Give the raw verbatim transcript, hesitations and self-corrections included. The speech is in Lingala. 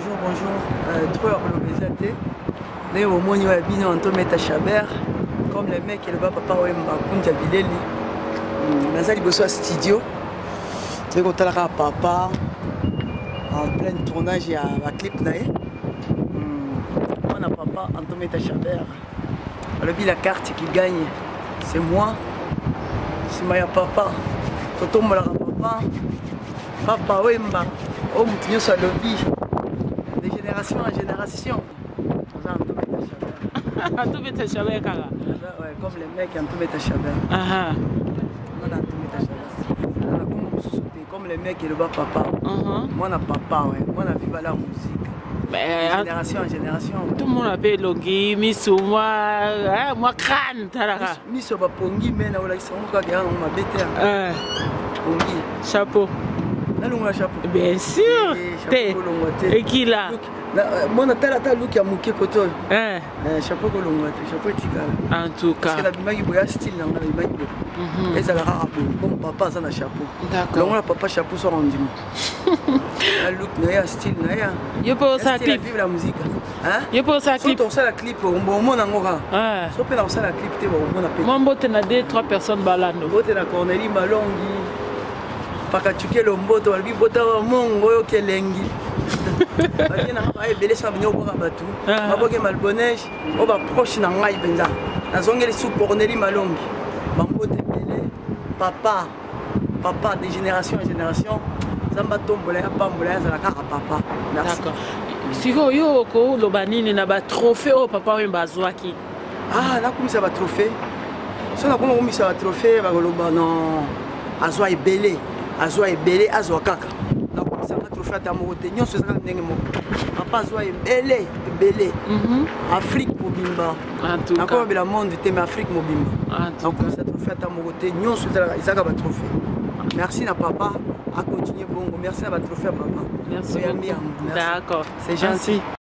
bonjour, bonjour. Euh, trois l'obésité. Mais au moins, il y a bien un Chabert. Comme les mecs et le bas papa, ouais, m'a kunja bileli. Nazali bosso studio. Tu sais, quand tu as papa en plein tournage, il y a un clip naé. Moi, on a papa, Antometa Chabert. Alors, la carte qui gagne, c'est moi. C'est moi, papa. Toto Molara papa. Papa, ouais, m'a. Oh, mon sur le lobby. De génération en génération. Antometa Chabert, cara. Ouais, comme les mecs, Antometa Chabert. Ah comme les mecs et le bas papa. uh-huh. Moi, on a papa, ouais. Moi, on a vécu la musique. Ben, de génération en génération. Tout le monde appelle Longi, Misso, moi, hein, moi, crâne, Tarara. Misso, bah, Pongi, mais là, on m'a bêté. Euh, Pongi. Chapeau. Là, on a chapeau. Bien sûr. T'es. Et qui là? Moi, on a tel à look à Mouké Koto. Hein? Chapeau que l'on voit, chapeau étical. En tout cas. Parce que la bimagi boya style, là, la bimagi boya. Et ça la rare comme papa, ça a chapeau. D'accord. Là, on a papa chapeau sur rendu. La look, n'a style, n'a Je peux ça clip. Vive la musique. Hein? Je peux ça clip. Surtout ça la clip, on va au monde en aura. Ah. Surtout dans ça la clip, tu vas au monde à payer. Mon botte n'a deux, trois personnes balando. Botte na Cornelie Malongi. Pakachuke Lomboto, Albi Bota Mongo Kelengi. Baki na ba ebele sa binyo ko batu. Maboke malbonèche, o ba proche na ngai benza. Na zongeli sous Cornelie Malongi. Bambote belé, papa, papa de génération en génération. Zamba tombola ya pambola ya zala kaka papa. Merci. D'accord. Siko yo ko lobanini na ba trophée o papa we bazwaki. Ah, na kumisa ba trophée. So na kuma kumisa ba trophée ba loba non. Azwa ebele. Azwa ebele azwa kaka na komisa ka trophée d'amour te nyonso ezaka ndenge moko papa azwa ebele ebele Afrique mobimba en tout cas encore bela monde te mais Afrique mobimba na komisa trophée d'amour te nyonso ezaka ba trophée merci na papa à continuer bongo merci na ba trophée papa merci beaucoup d'accord c'est gentil.